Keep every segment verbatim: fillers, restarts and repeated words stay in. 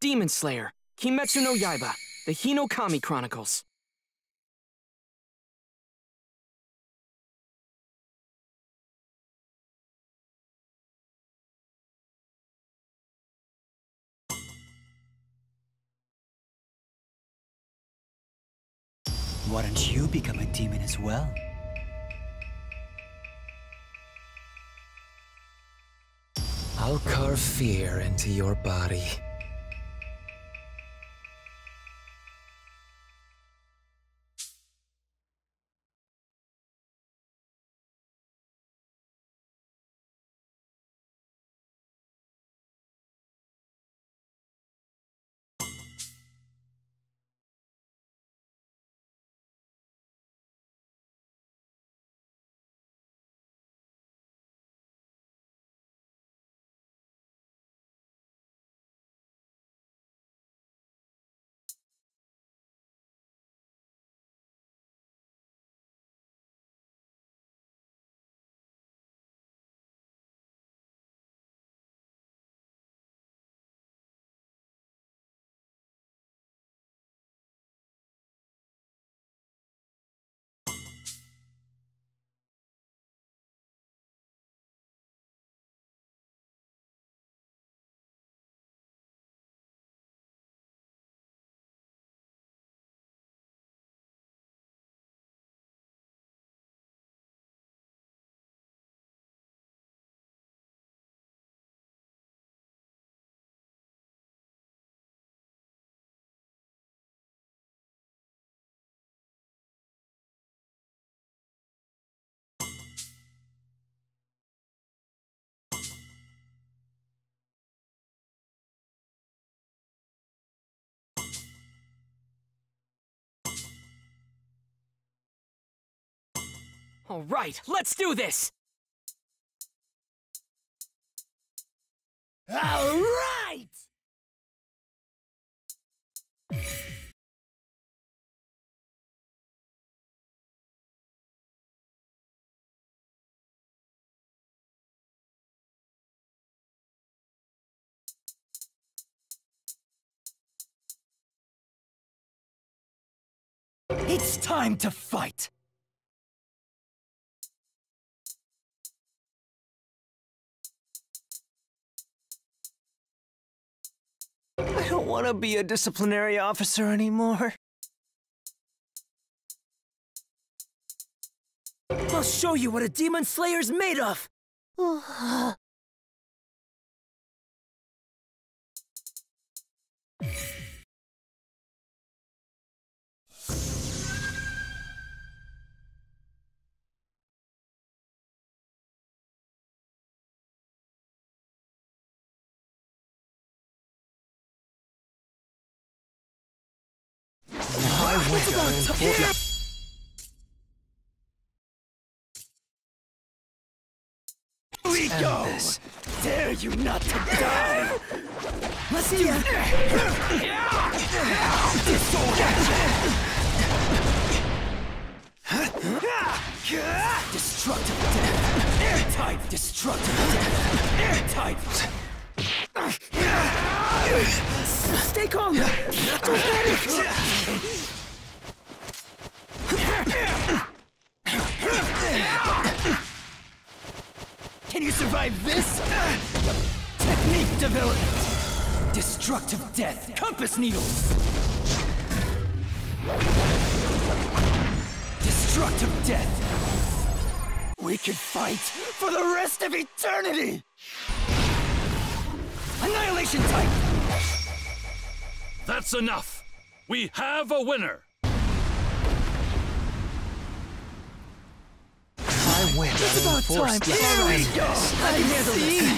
Demon Slayer, Kimetsu no Yaiba, the Hinokami Chronicles. Why don't you become a demon as well? I'll carve fear into your body. All right, let's do this! All right! It's time to fight! I don't want to be a disciplinary officer anymore. I'll show you what a Demon Slayer's made of! What's about time? We go! This. Dare you not to die! Let's do it! Destructive death! Airtight destructive death! Airtight! Stay calm! Don't panic! Can you survive this? Technique development! Destructive death! Compass needles! Destructive death! We could fight for the rest of eternity! Annihilation type! That's enough! We have a winner! I win. It's about time! Here we go! I can handle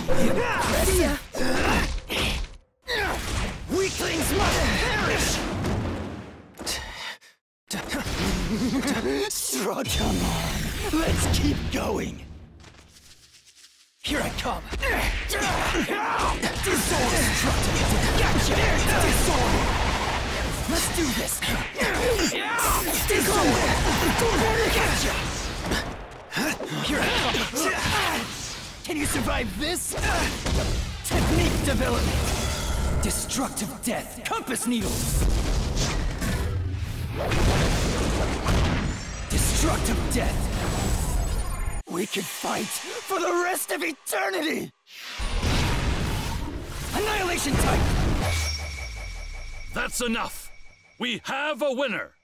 this! Ready? Weaklings must perish! Strong, come on! Let's keep going! Here I come! Disorder! Gotcha! Disorder! Let's do this! Disorder! Gotcha! Here I come! Can you survive this? Technique development! Destructive death! Compass needles! Destructive death! We can fight for the rest of eternity! Annihilation type! That's enough! We have a winner!